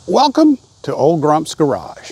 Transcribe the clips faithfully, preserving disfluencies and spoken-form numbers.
Welcome to Old Grump's Garage.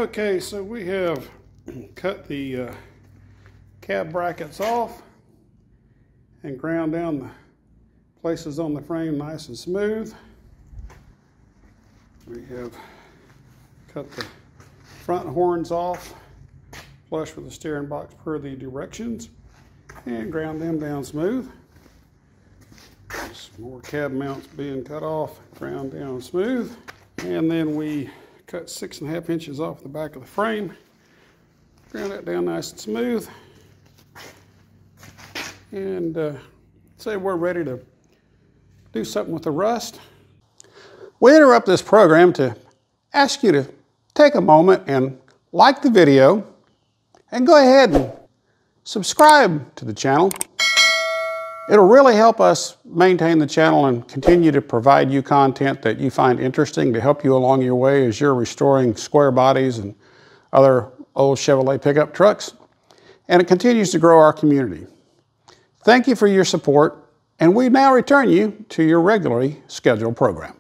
Okay, so we have cut the uh, cab brackets off and ground down the places on the frame nice and smooth. We have cut the front horns off flush with the steering box per the directions and ground them down smooth. Some more cab mounts being cut off, ground down smooth. And then we cut six and a half inches off the back of the frame, ground that down nice and smooth. And uh, say we're ready to do something with the rust. We interrupt this program to ask you to take a moment and like the video and go ahead and subscribe to the channel. It'll really help us maintain the channel and continue to provide you content that you find interesting to help you along your way as you're restoring square bodies and other old Chevrolet pickup trucks. And it continues to grow our community. Thank you for your support, and we now return you to your regularly scheduled program.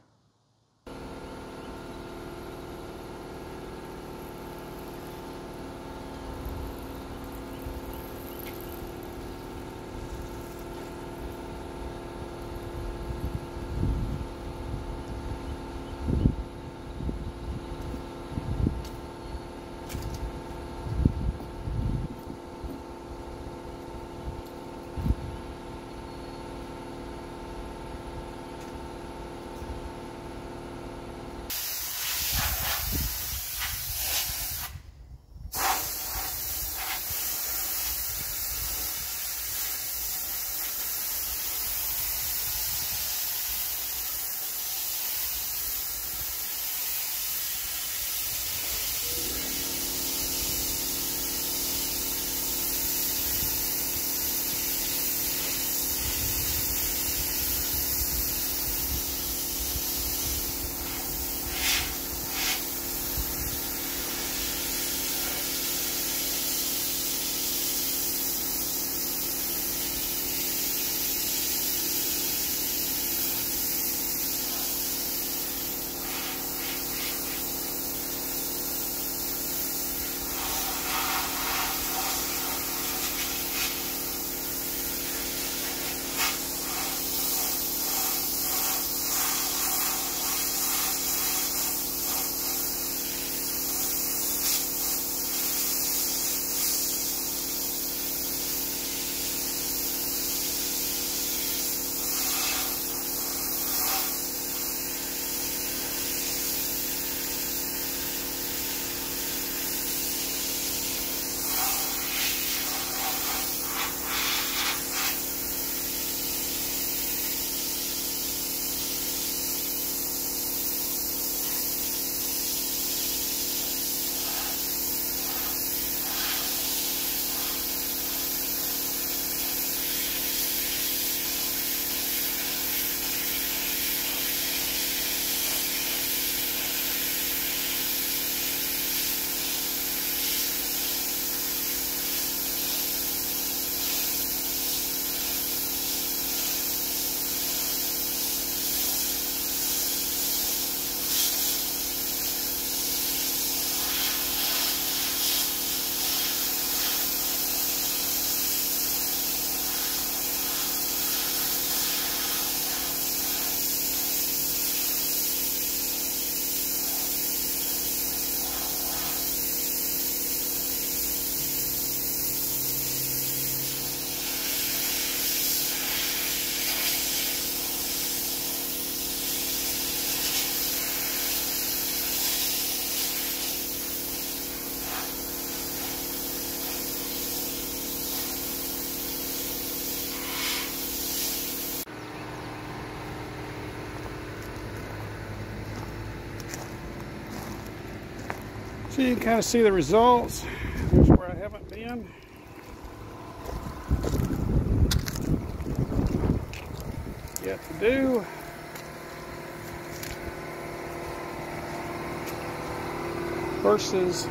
So you can kind of see the results. Here's where I haven't been. Yet to do. Versus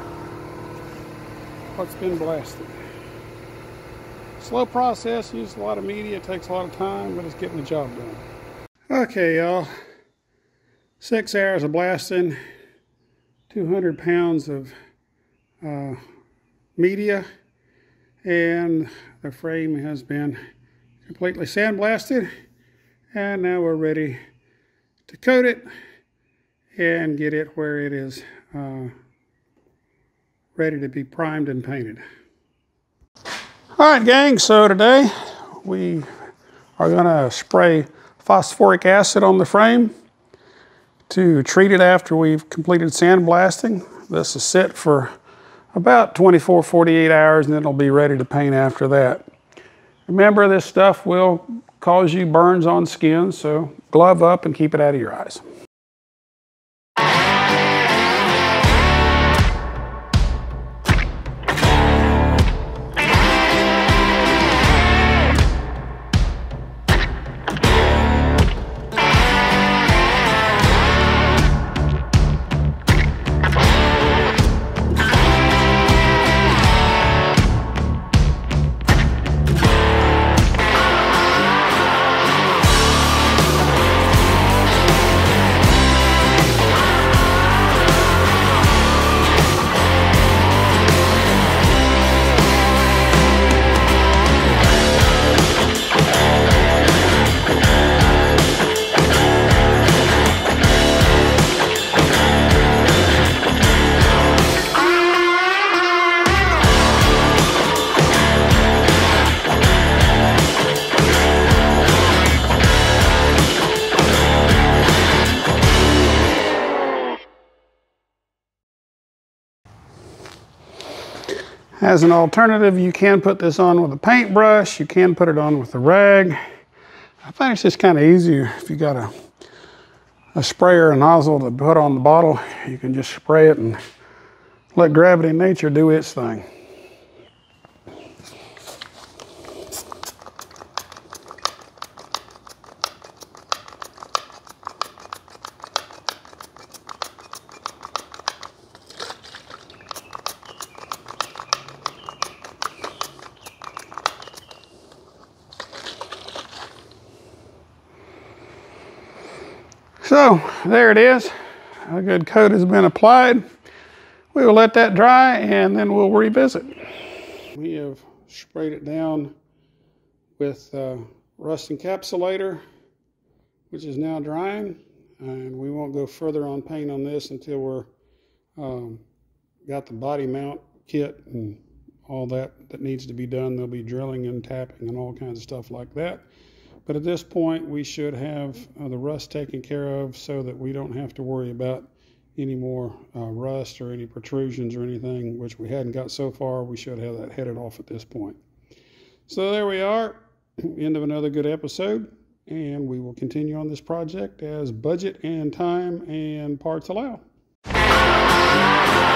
what's been blasted. Slow process, uses a lot of media, takes a lot of time, but it's getting the job done. Okay, y'all. Six hours of blasting. two hundred pounds of uh, media, and the frame has been completely sandblasted, and now we're ready to coat it and get it where it is uh, ready to be primed and painted. All right, gang, so today we are going to spray phosphoric acid on the frame to treat it after we've completed sandblasting. This is set for about twenty-four, forty-eight hours, and then it'll be ready to paint after that. Remember, this stuff will cause you burns on skin, so glove up and keep it out of your eyes. As an alternative, you can put this on with a paintbrush. You can put it on with a rag. I find it's just kind of easier if you got a, a sprayer and nozzle to put on the bottle. You can just spray it and let gravity and nature do its thing. So there it is. A good coat has been applied. We will let that dry and then we'll revisit. We have sprayed it down with uh, rust encapsulator, which is now drying, and we won't go further on paint on this until we're um, got the body mount kit and all that that needs to be done. There'll be drilling and tapping and all kinds of stuff like that. But at this point, we should have uh, the rust taken care of so that we don't have to worry about any more uh, rust or any protrusions or anything, which we hadn't got so far. We should have that headed off at this point. So there we are, end of another good episode, and we will continue on this project as budget and time and parts allow.